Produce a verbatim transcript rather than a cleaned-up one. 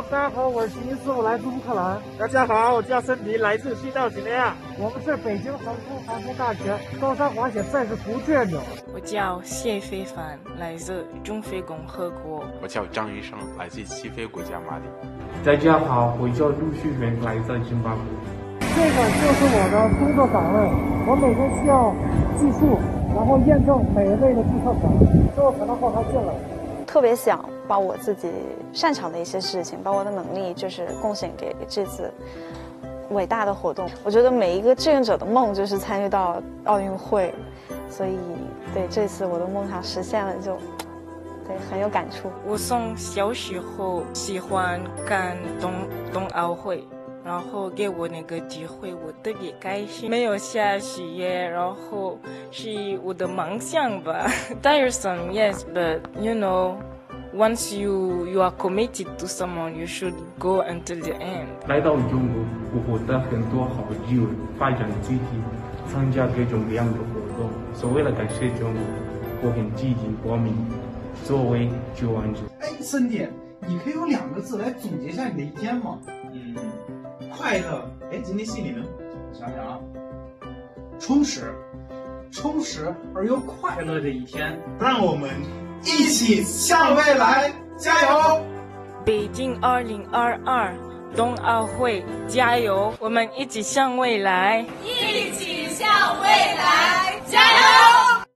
大家好，我是尼斯，我来自乌克兰。 大家好，我叫申迪，来自西藏几内亚。 我们是北京航空航天大学高山滑雪赛事图志愿者。 我叫谢非凡，来自中非共和国。 我叫张医生，来自西非国家马里。 大家好，我叫陆旭元，来自津巴布韦。 这个就是我的工作岗位，我每天需要计数，然后验证每一位的注册权，之后才能放他进来。 特别想把我自己擅长的一些事情，把我的能力就是贡献给这次伟大的活动。我觉得每一个志愿者的梦就是参与到奥运会，所以对这次我的梦想实现了就，对很有感触。 我从小时候喜欢看冬冬奥会，然后给我那个机会，我特别开心。没有下雪，然后是我的梦想吧。Tiresome, yes, but you know, once you you are committed to someone, you should go until the end. 来到中国，我获得很多好机会，发展自己，参加各种各样的活动。所为了感谢中国，我很积极报名作为救援者。 哎，森弟，你可以用两个字来总结一下你的一天吗？ 嗯。快乐，哎，今天心里呢？想想啊， 充实，充实而又快乐的一天， 让我们一起向未来加油！ 北京二零二二冬奥会加油！我们一起向未来， 一起向未来加油！